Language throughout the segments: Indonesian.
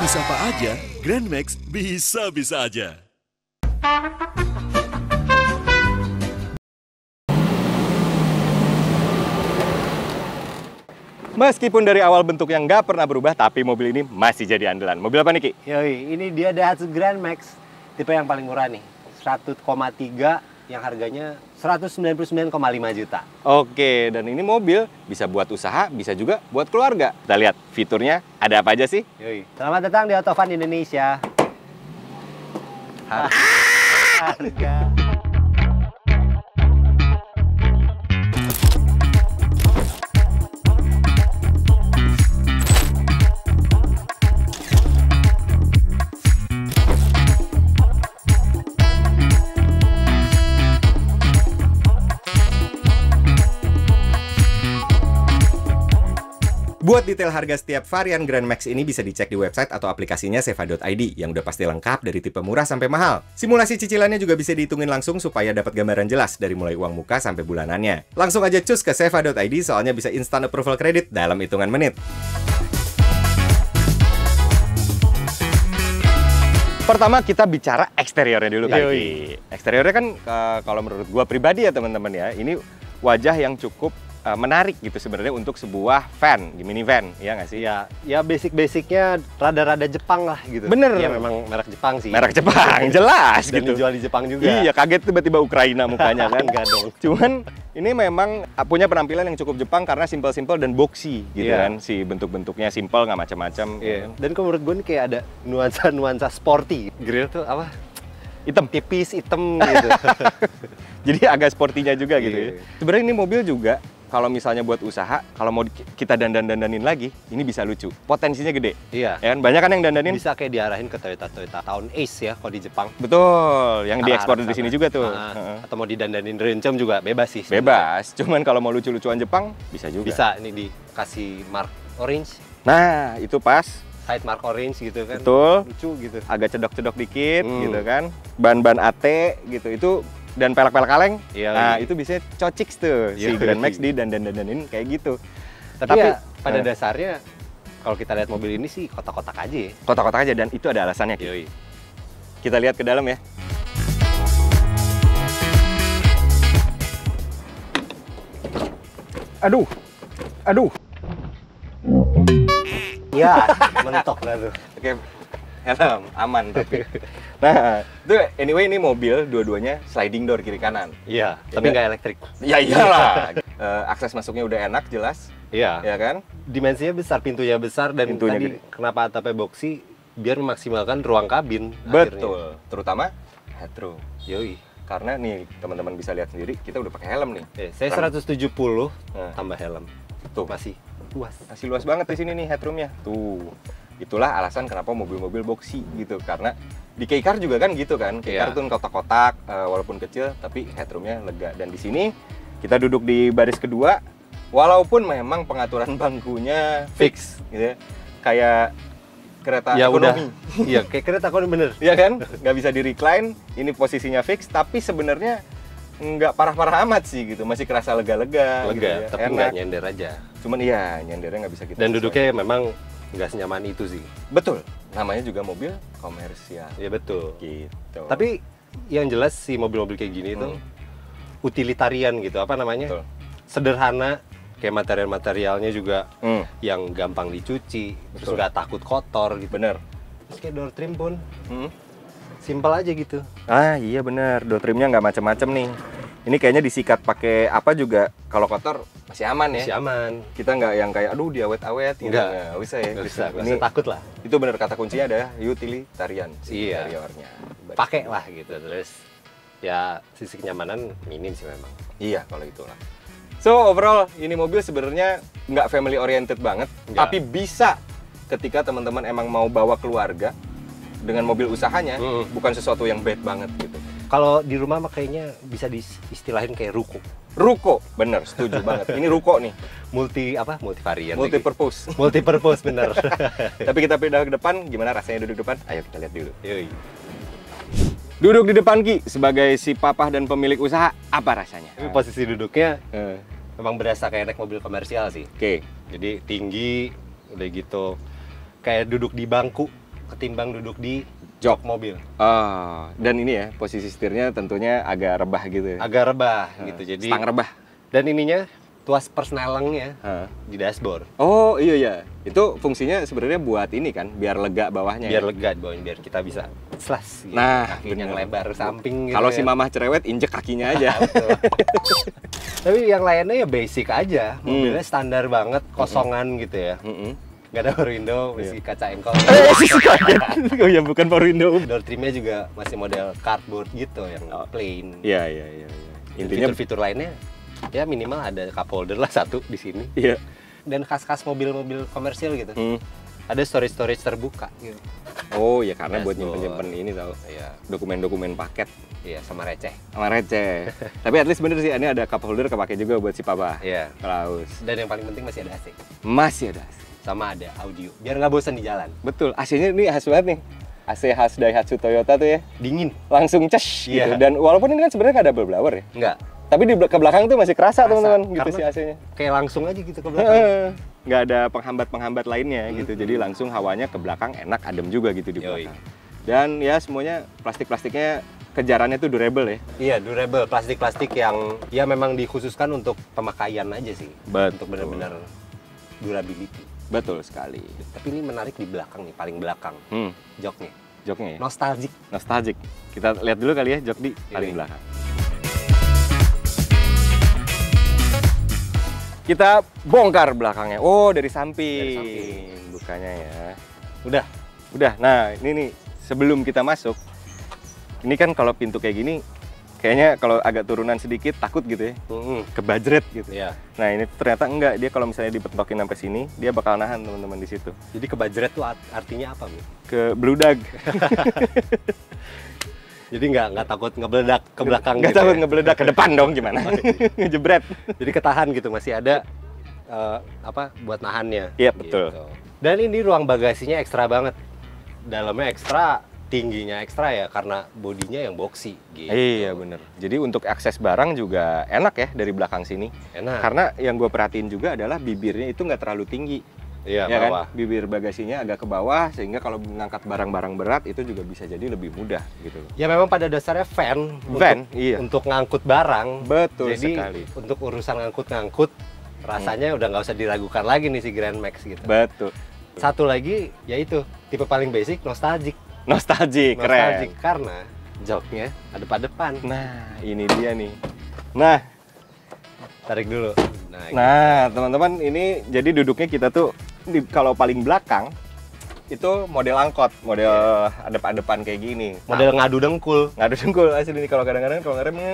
Bisnis apa aja, Grand Max bisa-bisa aja. Meskipun dari awal bentuknya nggak pernah berubah, tapi mobil ini masih jadi andalan. Mobil apa nih, Ki? Yoi, ini dia Daihatsu Grand Max, tipe yang paling murah nih. 100,3 yang harganya 199,5 juta. Oke, dan ini mobil bisa buat usaha, bisa juga buat keluarga. Kita lihat fiturnya ada apa aja sih? Yoi. Selamat datang di Autofan Indonesia. Harga. Buat detail harga setiap varian Grand Max ini bisa dicek di website atau aplikasinya seva.id yang udah pasti lengkap dari tipe murah sampai mahal. Simulasi cicilannya juga bisa dihitungin langsung supaya dapat gambaran jelas dari mulai uang muka sampai bulanannya. Langsung aja cus ke seva.id soalnya bisa instant approval kredit dalam hitungan menit. Pertama kita bicara eksteriornya dulu kali. Eksteriornya kan kalau menurut gua pribadi ya teman-teman ya, ini wajah yang cukup menarik gitu sebenarnya untuk sebuah van, minivan, ya nggak sih? Ya basic-basicnya rada-rada Jepang lah gitu. Bener. Ya memang merek Jepang sih. Merek Jepang, jelas Dan gitu. dijual di Jepang juga. Iya, kaget tiba-tiba Ukraina mukanya kan. Enggak dong. Cuman ini memang punya penampilan yang cukup Jepang karena simple-simple dan boxy gitu kan. Si bentuk-bentuknya simple, nggak macam-macam. Iya. Dan kalau menurut gue nih kayak ada nuansa-nuansa sporty. Grill tuh apa? Hitam. Tipis, hitam gitu. Jadi agak sportinya juga gitu ya. Iya. Sebenarnya ini mobil juga kalau misalnya buat usaha, kalau mau kita dandanin lagi, ini bisa lucu. Potensinya gede. Iya. Ya kan? Banyak kan yang dandanin. Bisa kayak diarahin ke Toyota Town Ace ya kalau di Jepang. Betul, yang diekspor di sini juga tuh. Atau mau didandanin rencem juga bebas sih. Bebas, cuman kalau mau lucu-lucuan Jepang bisa juga. Bisa, ini dikasih mark orange. Nah, itu pas. Side mark orange gitu kan. Betul. Lucu gitu. Agak cedok-cedok dikit gitu kan. Ban-ban AT gitu. Itu dan pelek-pelek kaleng. Iya, nah, iya. itu biasanya cociks tuh si Grand Max di dandanin kayak gitu. Tapi ya pada dasarnya kalau kita lihat mobil ini sih kotak-kotak aja ya. Kotak-kotak aja dan itu ada alasannya. Yoi. Kita lihat ke dalam ya. Aduh. Iya, mentok lah tuh. Oke, helm aman tapi. Nah, itu anyway ini mobil dua-duanya sliding door kiri kanan. Iya, tapi nggak elektrik. Ya iyalah. Akses masuknya udah enak jelas. Iya. Ya kan? Dimensinya besar, pintunya besar dan Pintunya tadi gede. kenapa atapnya boxy biar memaksimalkan ruang kabin. Betul. Terutama headroom. Akhirnya. Yoi. Karena nih teman-teman bisa lihat sendiri kita udah pakai helm nih. Saya 170 Nah. tambah helm. Tuh, Masih luas. masih luas banget di sini nih headroomnya. Tuh. Itulah alasan kenapa mobil-mobil boxy gitu karena di K-Car juga kan gitu kan. K-Car Iya. tuh kotak-kotak walaupun kecil tapi headroomnya lega dan di sini kita duduk di baris kedua walaupun memang pengaturan bangkunya fix gitu ya. Kayak kereta Ya udah. ekonomi. Iya, kayak kereta ekonomi bener. Iya kan? Nggak bisa di recline, ini posisinya fix tapi sebenarnya nggak parah-parah amat sih gitu, masih kerasa lega-lega gitu ya. Tapi Enak. nggak nyender aja. Cuman iya, nyendernya nggak bisa kita Dan sesuai. duduknya memang nggak senyaman itu sih. Betul, namanya juga mobil komersial Iya betul. gitu. Tapi yang jelas sih mobil-mobil kayak gini itu utilitarian gitu, apa namanya? Betul. Sederhana, kayak material-materialnya juga yang gampang dicuci, terus Betul. nggak takut kotor gitu. Bener. Terus kayak door trim pun Hmm. simpel aja gitu. Ah iya bener, door trimnya nggak macem-macem nih. Ini kayaknya disikat pakai apa juga, kalau kotor masih aman ya. Masih aman. Kita nggak yang kayak aduh diawet-awet gitu. Nggak. Nggak usah ya. Nggak usah Ini takut lah. itu bener kata kuncinya ada utilitarian si Iya. interiornya. Pakai lah gitu. Terus ya sisi kenyamanan minim sih memang. Iya kalau itulah. So overall ini mobil sebenarnya nggak family oriented banget, Nggak. tapi bisa ketika teman-teman emang mau bawa keluarga dengan mobil usahanya, bukan sesuatu yang bad banget gitu. Kalau di rumah mah kayaknya bisa diistilahin kayak ruko. Ruko, bener, setuju banget. Ini ruko nih, Multivarian. multi-purpose. Multipurpose bener. Tapi kita pindah ke depan, gimana rasanya duduk depan? Ayo kita lihat dulu. Yoi. Duduk di depan Ki, sebagai si papa dan pemilik usaha, apa rasanya? Tapi posisi duduknya Eh, memang berasa kayak naik mobil komersial sih. Oke, Jadi tinggi, udah gitu kayak duduk di bangku ketimbang duduk di Jok. jok mobil. Oh, dan ini ya posisi setirnya tentunya agak rebah gitu ya. Agak rebah gitu. Jadi Stang rebah. dan ininya tuas persnelengnya Hah. di dashboard. Oh iya ya, itu fungsinya sebenarnya buat ini kan, biar lega bawahnya. Biar ya? lega di bawahnya, biar kita bisa slas gitu. Nah, kakinya bener. lebar samping gitu. Kalau ya. si mamah cerewet injek kakinya aja. Betul. Tapi yang lainnya ya basic aja. Mobilnya standar banget, kosongan gitu ya. Nggak ada power window, masih kaca engkol. Oh ya bukan power window. Door trimnya juga masih model cardboard gitu, yang plain. Iya. Intinya Fitur-fitur lainnya ya minimal ada cup holder lah satu di sini. iya. Dan khas-khas mobil-mobil komersial gitu. Ada storage terbuka gitu. Oh ya karena buat Dashboard. nyimpen ini tau. Iya, Dokumen-dokumen paket iya sama receh. sama receh. Tapi at least bener sih, ini ada cup holder kepake juga buat si papa. Iya. Klaus. Dan yang paling penting masih ada AC. Masih ada AC. Sama ada audio. Biar nggak bosan di jalan. Betul, AC-nya ini khas banget nih. AC khas Daihatsu Toyota tuh ya. Dingin. Langsung ces gitu. Iya. Dan walaupun ini kan sebenarnya nggak ada double blower ya. Enggak. Tapi di ke belakang tuh masih kerasa Kerasa. teman-teman gitu Karena si AC-nya. Kayak langsung aja gitu ke belakang. Nggak ada penghambat-penghambat lainnya gitu. Jadi langsung hawanya ke belakang enak, adem juga gitu di Yoi. belakang. Dan ya semuanya plastik-plastiknya kejarannya tuh durable ya. Iya, durable, plastik-plastik yang ya memang dikhususkan untuk pemakaian aja sih. Betul. Untuk benar-benar durability. Betul sekali. Tapi ini menarik di belakang nih, paling belakang. Joknya. Joknya ya. Nostalgic. Nostalgic. Kita lihat dulu kali ya jok di paling Ini. belakang. Kita bongkar belakangnya. Oh, dari samping. Dari samping. Bukanya ya. Udah. Nah, ini nih sebelum kita masuk. Ini kan kalau pintu kayak gini kayaknya kalau agak turunan sedikit takut gitu ya. Kebajret gitu. Iya. Nah, ini ternyata enggak. Dia kalau misalnya dipentokin sampai sini, dia bakal nahan teman-teman di situ. Jadi kebajret tuh artinya apa, Mi? Ke bludag. Jadi nggak takut ngebeledak ke belakang Nggak gitu takut ya? ngebeledak ke depan dong gimana? Ngejebret. Jadi ketahan gitu, masih ada apa buat nahannya. Iya, betul. Gitu. Dan ini ruang bagasinya ekstra banget. Dalamnya ekstra, tingginya ekstra ya karena bodinya yang boxy gitu. Iya bener. Jadi untuk akses barang juga enak ya dari belakang sini. Enak. Karena yang gue perhatiin juga adalah bibirnya itu nggak terlalu tinggi. Iya, Ya bawah. kan? Bibir bagasinya agak ke bawah sehingga kalau mengangkat barang-barang berat itu juga bisa jadi lebih mudah gitu. Ya memang pada dasarnya van, Van, iya. untuk ngangkut barang. Betul Jadi sekali. untuk urusan ngangkut-ngangkut rasanya udah nggak usah diragukan lagi nih si Grand Max gitu. Betul. Satu lagi yaitu tipe paling basic nostalgic. Nostalgic, Nostalgic keren. karena joknya ada pada depan. Nah, ini dia nih. Nah, Tarik dulu. Nah, teman-teman, ini jadi duduknya kita tuh kalau paling belakang itu model angkot, model adep-adepan kayak gini. model ngadu dengkul. Nggak ada dengkul asli nih kalau kadang-kadang kalau ngerem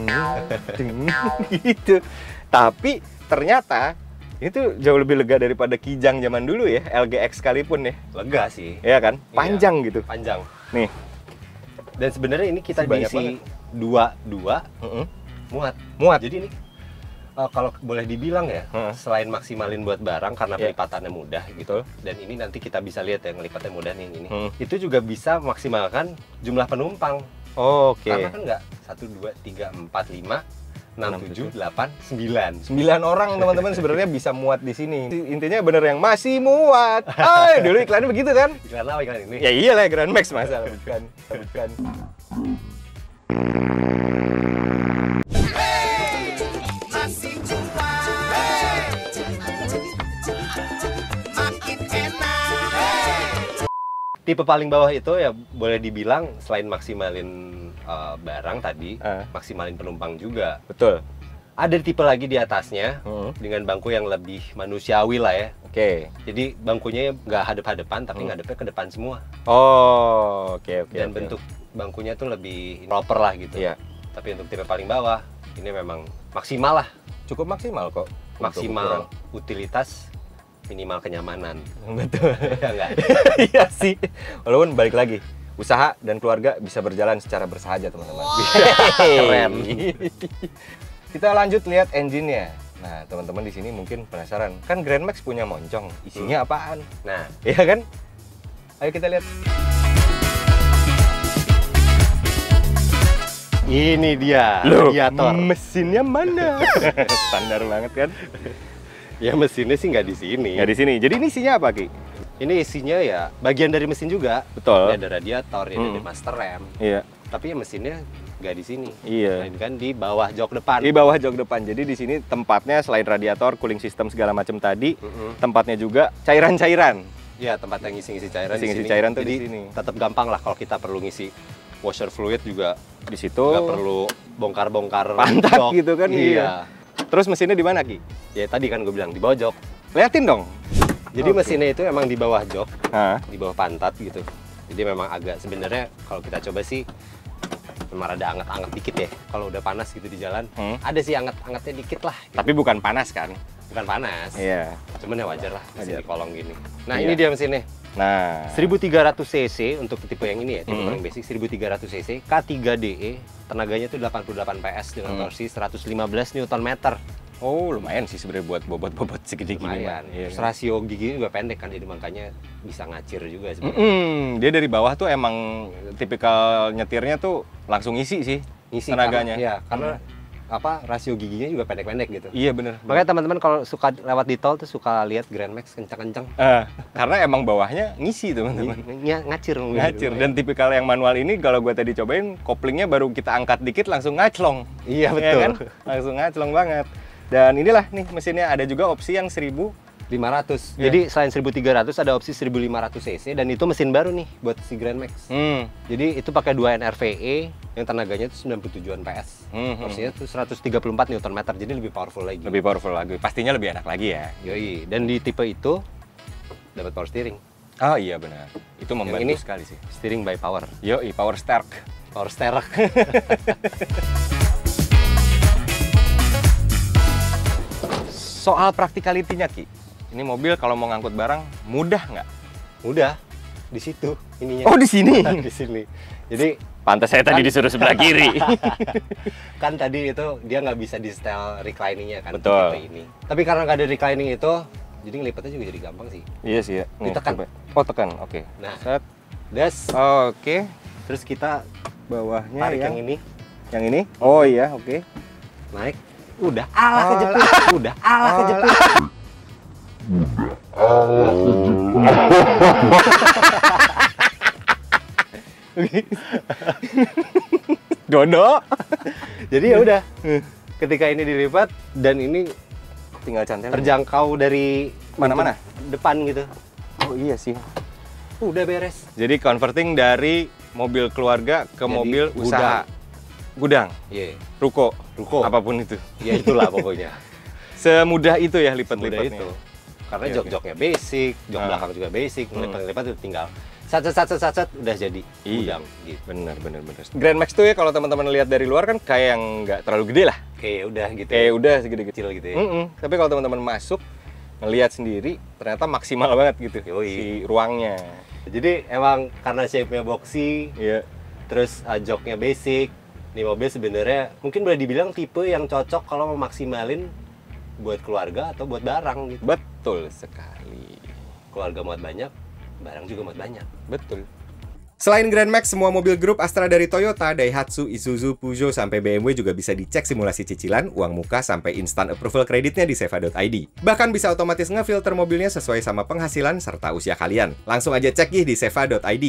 gitu. Tapi ternyata itu jauh lebih lega daripada Kijang zaman dulu ya, LGX sekalipun ya. Lega sih. Iya kan? Panjang gitu. Panjang. Nih. Dan sebenarnya ini kita Banyak diisi dua muat. Muat. Jadi ini kalau boleh dibilang ya, selain maksimalin buat barang karena Iya. pelipatannya mudah gitu, dan ini nanti kita bisa lihat ya ngelipatnya mudah nih ini. Itu juga bisa maksimalkan jumlah penumpang. Oke. Karena kan nggak 1, 2, 3, 4, 5, 6, 7, 8, 9. 9 orang teman-teman sebenarnya bisa muat di sini. Intinya bener yang masih muat. Dulu iklannya begitu kan? Iklan apa iklan ini? Ya iyalah Grand Max masa bukan. Tipe paling bawah itu ya boleh dibilang selain maksimalin barang tadi, maksimalin penumpang juga. Betul. Ada tipe lagi di atasnya dengan bangku yang lebih manusiawi lah ya. Oke. Jadi bangkunya nggak hadap-hadapan tapi ngadepnya ke depan semua. Oh, oke. Dan bentuk bangkunya tuh lebih proper lah gitu. Iya. Tapi untuk tipe paling bawah ini memang maksimal lah. Cukup maksimal kok. Maksimal utilitas, minimal kenyamanan. Betul. Ya enggak? Iya sih. Walaupun balik lagi, usaha dan keluarga bisa berjalan secara bersahaja, teman-teman. Keren. Kita lanjut lihat engine-nya. Nah, teman-teman di sini mungkin penasaran. Kan Grand Max punya moncong, isinya apaan? Nah, Iya kan? Ayo kita lihat. ini dia Loh, radiator. mesinnya mana? Standar banget kan? Ya mesinnya sih nggak di sini. Nggak di sini. Jadi ini isinya apa, Ki? Ini isinya ya bagian dari mesin juga. Betul. Ini ada radiator, ini ada master rem. Iya. Tapi ya mesinnya nggak di sini. Iya. Melainkan di bawah jok depan. Di bawah jok depan. Jadi di sini tempatnya selain radiator, cooling system segala macam tadi, tempatnya juga cairan-cairan. Ya, tempat yang ngisi-ngisi cairan di Ngisi-ngisi sini. cairan tuh Jadi di sini. tetap gampang lah kalau kita perlu ngisi washer fluid juga Di situ nggak perlu bongkar-bongkar pantat jok. gitu kan. Iya. Terus mesinnya di mana, Ki? Ya tadi kan gue bilang di bawah jok. Liatin dong. Jadi mesinnya itu emang di bawah jok, Hah? di bawah pantat gitu. Jadi memang agak sebenarnya kalau kita coba sih memang ada anget-anget dikit ya. Kalau udah panas gitu di jalan, ada sih anget-angetnya dikit lah. Tapi bukan panas kan? Bukan panas. Iya. Cuman ya wajar lah mesin Wajar. di kolong gini. Nah, Iya. ini dia mesinnya. Nah, 1300 cc untuk tipe yang ini ya, tipe paling basic 1300 cc, K3DE, tenaganya itu 88 PS dengan torsi 115 Nm. oh lumayan sih sebenarnya buat bobot-bobot segede gini. Lumayan. Mah. Iya. Terus rasio giginya juga pendek kan, jadi makanya bisa ngacir juga sebenarnya. Dia dari bawah tuh emang tipikal nyetirnya tuh langsung isi sih Ngisi tenaganya. Karena, ya, karena apa rasio giginya juga pendek-pendek gitu. Iya bener. Makanya teman-teman kalau suka lewat di tol tuh suka lihat Grand Max kencang-kencang. Karena emang bawahnya ngisi teman-teman. Ngacir. Ngacir. Dan tipikal yang manual ini kalau gue tadi cobain koplingnya baru kita angkat dikit langsung ngaclong. Iya Ya betul. kan? Langsung ngaclong banget. Dan inilah nih mesinnya ada juga opsi yang 1000. 500. Iya. Jadi selain 1300 ada opsi 1500 cc dan itu mesin baru nih buat si Grand Max. Jadi itu pakai 2 NRVE yang tenaganya itu 97-an PS. Torsinya itu 134 Nm, jadi lebih powerful lagi. Lebih powerful lagi. Pastinya lebih enak lagi ya. Yoi, dan di tipe itu dapat power steering. Oh iya benar. Itu membantu ini sekali sih. Steering by power. Yoi, power stark. Power steering. Soal praktikalitinya Ki, ini mobil kalau mau ngangkut barang mudah nggak? Mudah di situ ininya. Oh di sini. Di sini. Jadi Pantas saya tadi disuruh sebelah kiri. kan tadi itu dia nggak bisa di setel recliningnya kan. Betul. Tipe ini. Tapi karena nggak ada reclining itu, jadi ngelipetnya juga jadi gampang sih. Iya sih ya. Nih, Ditekan. coba. Oh tekan, oke. Nah. Set. Das. Oke. Terus kita Bawahnya tarik yang ini, Yang ini? Oh iya, oke. naik. Udah, alah kejepit. Udah, alah kejepit. Dodo. Jadi ya udah. Ketika ini dilipat dan ini Tinggal cantel. terjangkau dari Mana-mana? depan gitu. Oh iya sih. Udah beres. Jadi converting dari mobil keluarga ke Jadi mobil usaha. Gudang, Iya. ruko, Ruko. apapun itu. Ya itulah pokoknya. Semudah itu ya Mudah lipat-lipatnya. itu. Karena Oke, jok-joknya basic, jok Ah. belakang juga basic, ngelipat-ngelipat itu tinggal sat udah jadi Iya. gudang gitu. Bener. Grand Max tuh ya kalau teman-teman lihat dari luar kan kayak yang nggak terlalu gede lah. Kayak udah gitu. Kayak udah segede kecil. kecil gitu ya. Tapi kalau teman-teman masuk ngelihat sendiri ternyata maksimal banget gitu Yoi. si ruangnya. Jadi emang karena shape-nya boxy, Iya. terus joknya basic, nih mobil sebenarnya mungkin boleh dibilang tipe yang cocok kalau mau maksimalin buat keluarga atau buat barang gitu. Betul sekali. Keluarga muat banyak, barang juga muat banyak. Betul. Selain Grand Max, semua mobil grup Astra dari Toyota, Daihatsu, Isuzu, Peugeot, sampai BMW juga bisa dicek simulasi cicilan, uang muka, sampai instant approval kreditnya di seva.id. Bahkan bisa otomatis ngefilter mobilnya sesuai sama penghasilan serta usia kalian. Langsung aja cek di seva.id.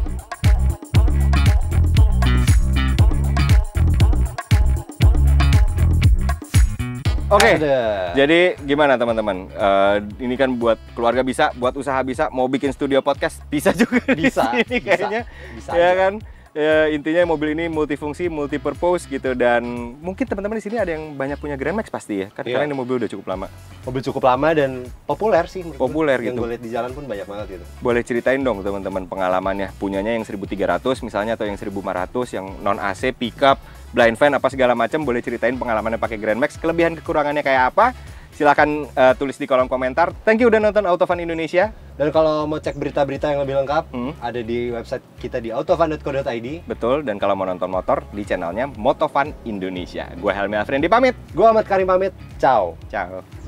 Oke. Ada. Jadi gimana teman-teman? Ini kan buat keluarga bisa, buat usaha bisa, mau bikin studio podcast bisa juga di Bisa, sini bisa. kayaknya. Bisa Ya aja. kan? Ya, intinya mobil ini multifungsi, multipurpose gitu, dan mungkin teman-teman di sini ada yang banyak punya Grand Max pasti ya. Kan Iya. karena ini mobil udah cukup lama. Mobil cukup lama dan populer sih. menurut Populer gue. Yang gitu. gue lihat di jalan pun banyak banget gitu. Boleh ceritain dong teman-teman pengalamannya, punyanya yang 1300 misalnya atau yang 1500 yang non AC, pickup, blind fan apa segala macam, boleh ceritain pengalamannya pakai Grand Max, kelebihan kekurangannya kayak apa? Silahkan tulis di kolom komentar. Thank you udah nonton Autofun Indonesia. Dan kalau mau cek berita-berita yang lebih lengkap, Hmm. ada di website kita di autofun.co.id. Betul, dan kalau mau nonton motor di channelnya Motofun Indonesia. Gue Helmi Afrindi pamit. Gue Ahmad Karim pamit. Ciao. Ciao.